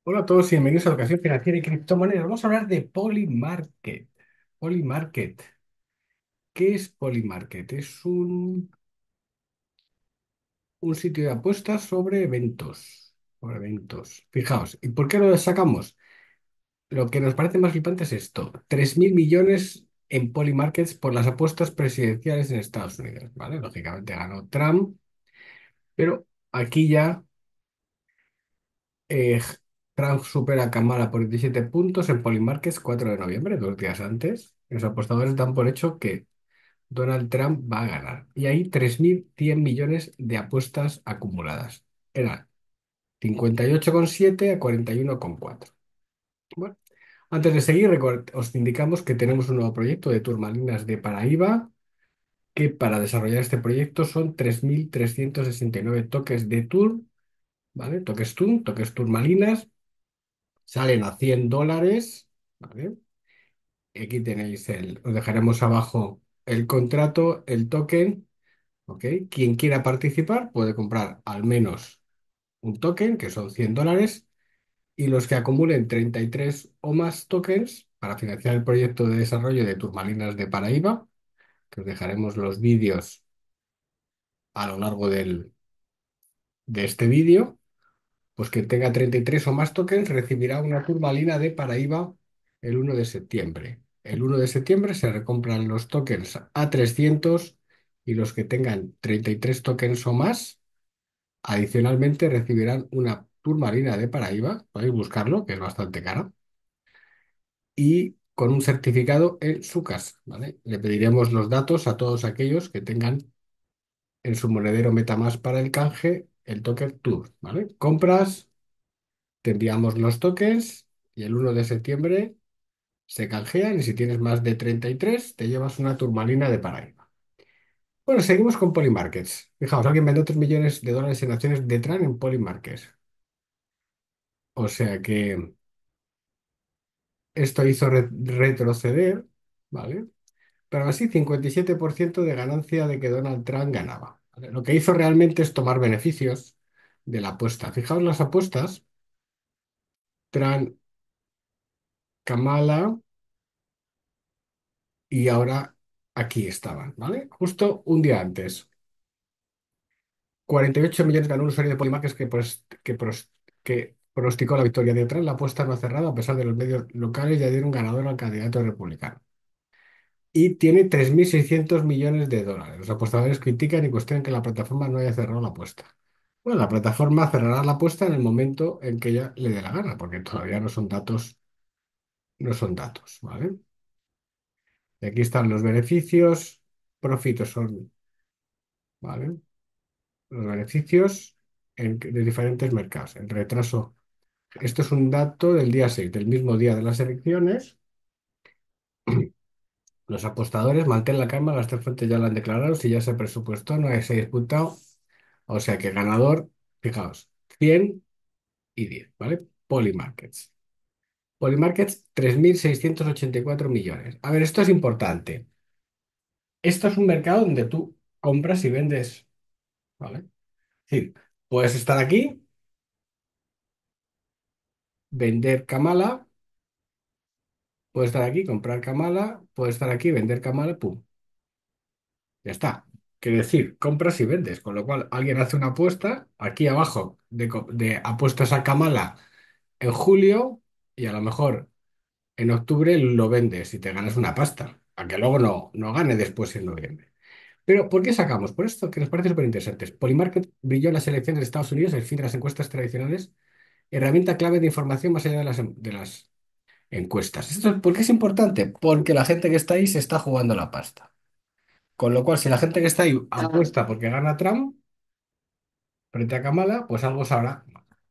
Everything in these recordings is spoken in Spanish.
Hola a todos y bienvenidos a Educación Financiera y Criptomonedas. Vamos a hablar de Polymarket. Polymarket. ¿Qué es Polymarket? Es un sitio de apuestas sobre eventos. Sobre eventos. Fijaos, ¿y por qué lo sacamos? Lo que nos parece más flipante es esto. 3.000 millones en Polymarkets por las apuestas presidenciales en Estados Unidos. ¿Vale? Lógicamente ganó Trump, pero aquí ya Eh, Trump supera a Kamala por 17 puntos en Polymarkets 4 de noviembre, 2 días antes. Los apostadores dan por hecho que Donald Trump va a ganar. Y hay 3.100 millones de apuestas acumuladas. Eran 58,7 a 41,4. Bueno, antes de seguir, os indicamos que tenemos un nuevo proyecto de Turmalinas de Paraíba, que para desarrollar este proyecto son 3.369 toques de Tur, ¿vale? Toques Turmalinas. Salen a $100, ¿vale? Y aquí tenéis os dejaremos abajo el contrato, el token, ¿ok? Quien quiera participar puede comprar al menos un token, que son $100, y los que acumulen 33 o más tokens para financiar el proyecto de desarrollo de Turmalinas de Paraíba, que os dejaremos los vídeos a lo largo de este vídeo. Pues quien tenga 33 o más tokens recibirá una turmalina de Paraíba el 1 de septiembre. El 1 de septiembre se recompran los tokens a 300 y los que tengan 33 tokens o más, adicionalmente recibirán una turmalina de Paraíba, podéis buscarlo, que es bastante cara, y con un certificado en su casa, ¿vale? Le pediremos los datos a todos aquellos que tengan en su monedero MetaMask para el canje el token TUR, ¿vale? Compras. Te enviamos los tokens y el 1 de septiembre se canjean y si tienes más de 33 te llevas una turmalina de Paraíba. Bueno, seguimos con Polymarkets. Fijaos, alguien vendió $3 millones en acciones de Tran en Polymarkets. O sea que esto hizo retroceder, ¿vale? Pero aún así 57% de ganancia de que Donald Trump ganaba, ¿vale? Lo que hizo realmente es tomar beneficios de la apuesta. Fijaos las apuestas. Trump, Kamala. Y ahora aquí estaban, ¿vale? Justo un día antes. 48 millones ganó un usuario de Polymarket que pronosticó la victoria de Trump. La apuesta no ha cerrado a pesar de los medios locales ya dieron ganador al candidato republicano. Y tiene 3.600 millones de dólares. Los apostadores critican y cuestionan que la plataforma no haya cerrado la apuesta. Bueno, la plataforma cerrará la apuesta en el momento en que ella le dé la gana, porque todavía no son datos, no son datos, ¿vale? Y aquí están los beneficios, profitos son, ¿vale? Los beneficios de diferentes mercados. El retraso. Esto es un dato del día 6 del mismo día de las elecciones. Los apostadores mantienen la calma, las tres fuentes ya lo han declarado, si ya se presupuestó, no se ha disputado. O sea que ganador, fijaos, 100 y 10, ¿vale? Polymarkets. Polymarkets, 3.684 millones. A ver, esto es importante. Esto es un mercado donde tú compras y vendes, ¿vale? Es decir, puedes estar aquí, vender Kamala. Puede estar aquí, comprar Kamala, puede estar aquí, vender Kamala, pum, ya está. Quiere decir, compras y vendes, con lo cual alguien hace una apuesta aquí abajo de apuestas a Kamala en julio y a lo mejor en octubre lo vendes y te ganas una pasta, aunque luego no gane después en noviembre. Pero, ¿por qué sacamos? Por esto que nos parece súper interesante. Polymarket brilló en las elecciones de Estados Unidos, el fin de las encuestas tradicionales, herramienta clave de información más allá de las encuestas. ¿Esto por qué es importante? Porque la gente que está ahí se está jugando la pasta. Con lo cual, si la gente que está ahí apuesta porque gana Trump frente a Kamala, pues algo sabrá.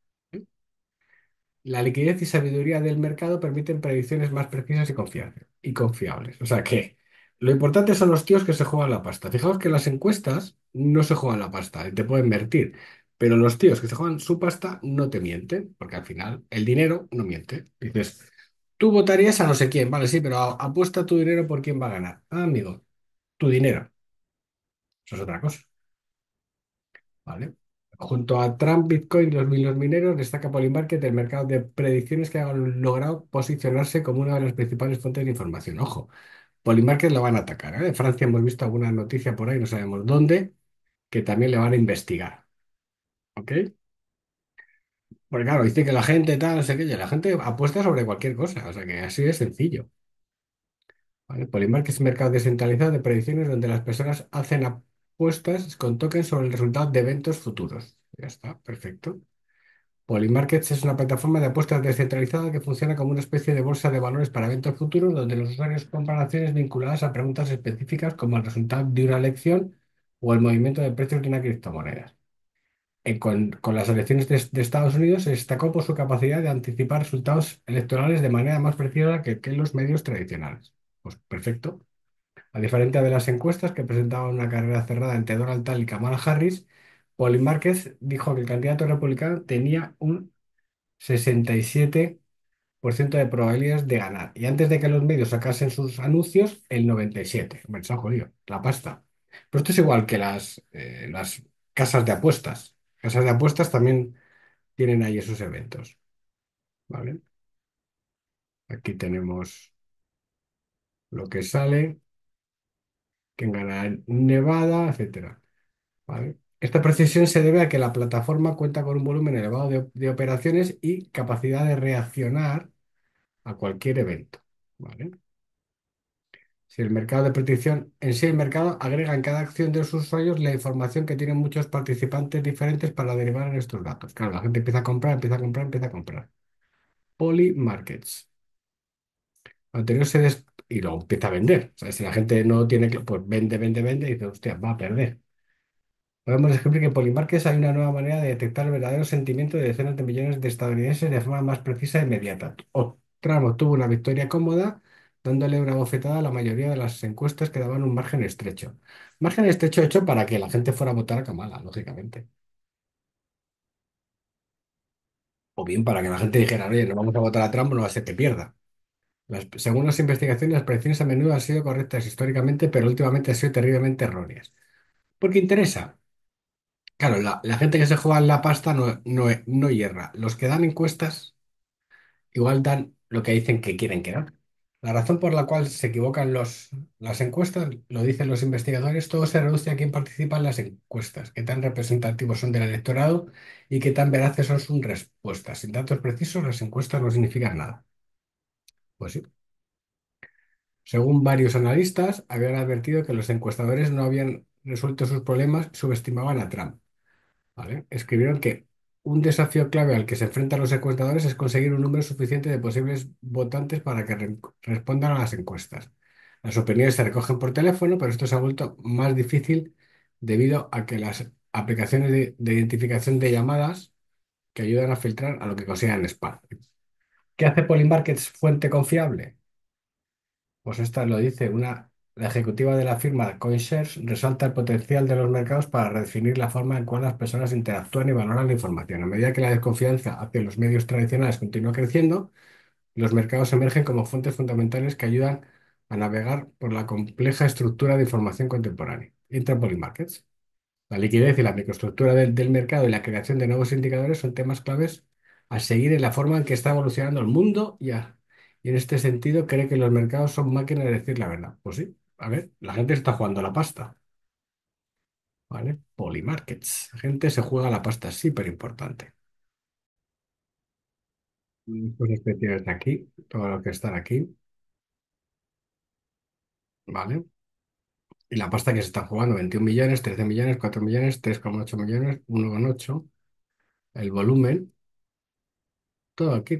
La liquidez y sabiduría del mercado permiten predicciones más precisas y confiables. O sea que lo importante son los tíos que se juegan la pasta. Fijaos que las encuestas no se juegan la pasta y te pueden mentir, pero los tíos que se juegan su pasta no te mienten, porque al final el dinero no miente. Dices, tú votarías a no sé quién, vale, sí, pero apuesta tu dinero por quién va a ganar. Ah, amigo, tu dinero. Eso es otra cosa, ¿vale? Junto a Trump, Bitcoin y los mineros, destaca Polymarket el mercado de predicciones que han logrado posicionarse como una de las principales fuentes de información. Ojo, Polymarket lo van a atacar, ¿eh? En Francia hemos visto alguna noticia por ahí, no sabemos dónde, que también le van a investigar. ¿Ok? Porque claro, dice que la gente tal, no sé qué, y la gente apuesta sobre cualquier cosa, o sea que así de sencillo. ¿Vale? Polymarket es un mercado descentralizado de predicciones donde las personas hacen apuestas con tokens sobre el resultado de eventos futuros. Ya está, perfecto. Polymarkets es una plataforma de apuestas descentralizada que funciona como una especie de bolsa de valores para eventos futuros donde los usuarios compran acciones vinculadas a preguntas específicas como el resultado de una elección o el movimiento de precios de una criptomoneda. Con las elecciones de Estados Unidos se destacó por su capacidad de anticipar resultados electorales de manera más precisa que los medios tradicionales. Pues perfecto. A diferencia de las encuestas que presentaban una carrera cerrada entre Donald Trump y Kamala Harris, Polymarkets dijo que el candidato republicano tenía un 67% de probabilidades de ganar. Y antes de que los medios sacasen sus anuncios, el 97%. Hombre, se han jodido, la pasta. Pero esto es igual que las casas de apuestas. Casas de apuestas también tienen ahí esos eventos. ¿Vale? Aquí tenemos lo que sale, quién gana en Nevada, etcétera. ¿Vale? Esta precisión se debe a que la plataforma cuenta con un volumen elevado de operaciones y capacidad de reaccionar a cualquier evento. ¿Vale? Si el mercado de predicción, en sí el mercado agrega en cada acción de los usuarios la información que tienen muchos participantes diferentes para derivar en estos datos. Claro, la gente empieza a comprar, empieza a comprar, empieza a comprar. Poly markets. Lo anterior y luego empieza a vender. O sea, si la gente no tiene, pues vende, vende, vende y dice, hostia, va a perder. Podemos descubrir que en Polymarkets hay una nueva manera de detectar el verdadero sentimiento de decenas de millones de estadounidenses de forma más precisa e inmediata. Trump obtuvo una victoria cómoda, dándole una bofetada a la mayoría de las encuestas que daban un margen estrecho. Margen estrecho hecho para que la gente fuera a votar a Kamala, lógicamente. O bien para que la gente dijera, oye, no vamos a votar a Trump, no va a ser que pierda. Según las investigaciones, las predicciones a menudo han sido correctas históricamente, pero últimamente han sido terriblemente erróneas. ¿Por qué interesa? Claro, la gente que se juega en la pasta no hierra. Los que dan encuestas igual dan lo que dicen que quieren que dan. La razón por la cual se equivocan las encuestas, lo dicen los investigadores, todo se reduce a quién participa en las encuestas, qué tan representativos son del electorado y qué tan veraces son sus respuestas. Sin datos precisos, las encuestas no significan nada. Pues sí. Según varios analistas, habían advertido que los encuestadores no habían resuelto sus problemas, subestimaban a Trump. ¿Vale? Escribieron que un desafío clave al que se enfrentan los encuestadores es conseguir un número suficiente de posibles votantes para que respondan a las encuestas. Las opiniones se recogen por teléfono, pero esto se ha vuelto más difícil debido a que las aplicaciones de identificación de llamadas que ayudan a filtrar a lo que consideran spam. ¿Qué hace Polymarkets fuente confiable? Pues esta lo dice la ejecutiva de la firma CoinShares, resalta el potencial de los mercados para redefinir la forma en cual las personas interactúan y valoran la información. A medida que la desconfianza hacia los medios tradicionales continúa creciendo, los mercados emergen como fuentes fundamentales que ayudan a navegar por la compleja estructura de información contemporánea. Interpoly Markets. La liquidez y la microestructura del mercado y la creación de nuevos indicadores son temas claves a seguir en la forma en que está evolucionando el mundo y en este sentido cree que los mercados son máquinas de decir la verdad. Pues sí, a ver, la gente está jugando a la pasta, ¿vale? Polymarkets. La gente se juega a la pasta, es súper importante. Pues especies de aquí, todo lo que están aquí, ¿vale? Y la pasta que se está jugando, 21 millones, 13 millones, 4 millones, 3,8 millones, 1,8. El volumen, todo aquí,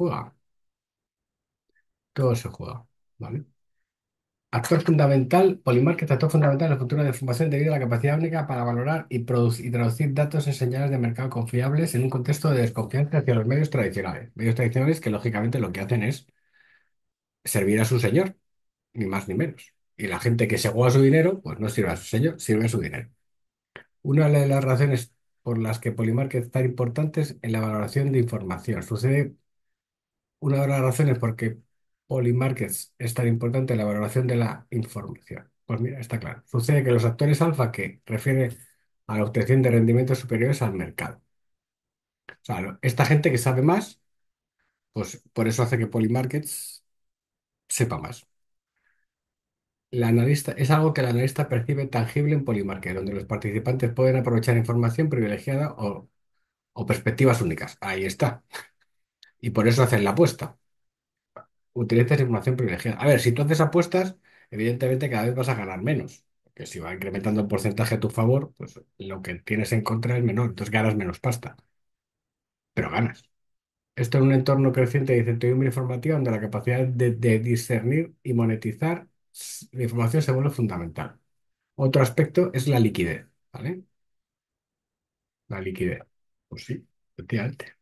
todo se juega, ¿vale? Actor fundamental, Polymarket, actor fundamental en el futuro de la información debido a la capacidad única para valorar y traducir datos en señales de mercado confiables en un contexto de desconfianza hacia los medios tradicionales. Medios tradicionales que lógicamente lo que hacen es servir a su señor, ni más ni menos. Y la gente que se juega su dinero, pues no sirve a su señor, sirve a su dinero. Una de las razones por las que Polymarket es tan importante es en la valoración de información. Sucede Una de las razones por qué Polymarkets es tan importante en la valoración de la información. Pues mira, está claro. Sucede que los actores alfa, que refiere a la obtención de rendimientos superiores al mercado. O sea, esta gente que sabe más, pues por eso hace que Polymarkets sepa más. La analista, es algo que el analista percibe tangible en Polymarket, donde los participantes pueden aprovechar información privilegiada o perspectivas únicas. Ahí está. Y por eso hacen la apuesta. Utilizas información privilegiada. A ver, si tú haces apuestas, evidentemente cada vez vas a ganar menos. Porque si va incrementando el porcentaje a tu favor, pues lo que tienes en contra es menor, entonces ganas menos pasta, pero ganas. Esto en un entorno creciente de incertidumbre informativa donde la capacidad de discernir y monetizar la información se vuelve fundamental. Otro aspecto es la liquidez, ¿vale? La liquidez. Pues sí, efectivamente.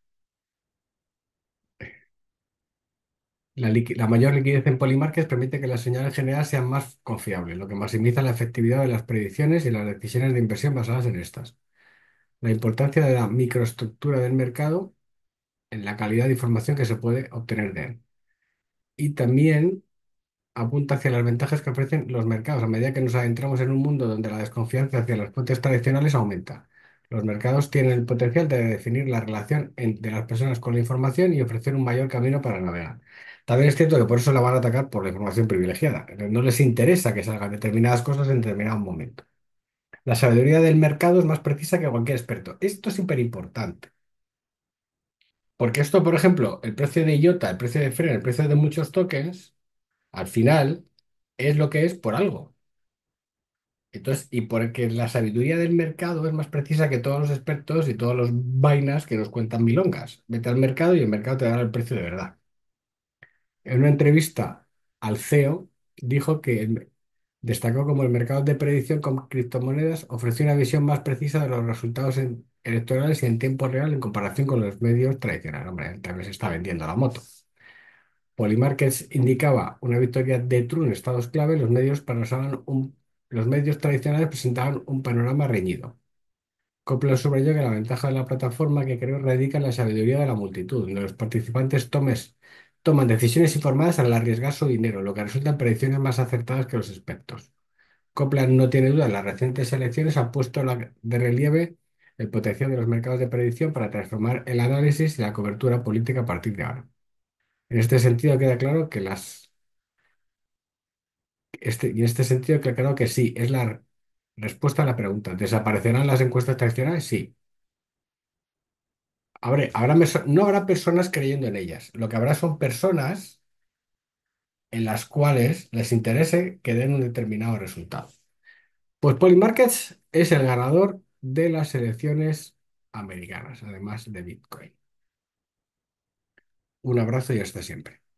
La mayor liquidez en Polymarkets permite que las señales generadas sean más confiables, lo que maximiza la efectividad de las predicciones y las decisiones de inversión basadas en estas. La importancia de la microestructura del mercado en la calidad de información que se puede obtener de él. Y también apunta hacia las ventajas que ofrecen los mercados a medida que nos adentramos en un mundo donde la desconfianza hacia las fuentes tradicionales aumenta. Los mercados tienen el potencial de definir la relación de las personas con la información y ofrecer un mayor camino para navegar. También es cierto que por eso la van a atacar por la información privilegiada. No les interesa que salgan determinadas cosas en determinado momento. La sabiduría del mercado es más precisa que cualquier experto. Esto es súper importante. Porque esto, por ejemplo, el precio de IOTA, el precio de Frena, el precio de muchos tokens, al final es lo que es por algo. Entonces, y porque la sabiduría del mercado es más precisa que todos los expertos y todos los vainas que nos cuentan milongas. Vete al mercado y el mercado te dará el precio de verdad. En una entrevista al CEO, dijo que destacó como el mercado de predicción con criptomonedas ofreció una visión más precisa de los resultados electorales y en tiempo real en comparación con los medios tradicionales. Hombre, él también se está vendiendo la moto. Polymarkets indicaba una victoria de Trump en estados clave, los medios tradicionales presentaban un panorama reñido. Copland subrayó que la ventaja de la plataforma que creó radica en la sabiduría de la multitud, donde los participantes toman decisiones informadas al arriesgar su dinero, lo que resulta en predicciones más acertadas que los expertos. Copland no tiene duda, las recientes elecciones han puesto de relieve el potencial de los mercados de predicción para transformar el análisis y la cobertura política a partir de ahora. En este sentido queda claro que y en este sentido queda claro que sí, es la respuesta a la pregunta. ¿Desaparecerán las encuestas tradicionales? Sí. No habrá personas creyendo en ellas. Lo que habrá son personas en las cuales les interese que den un determinado resultado. Pues Polymarkets es el ganador de las elecciones americanas, además de Bitcoin. Un abrazo y hasta siempre.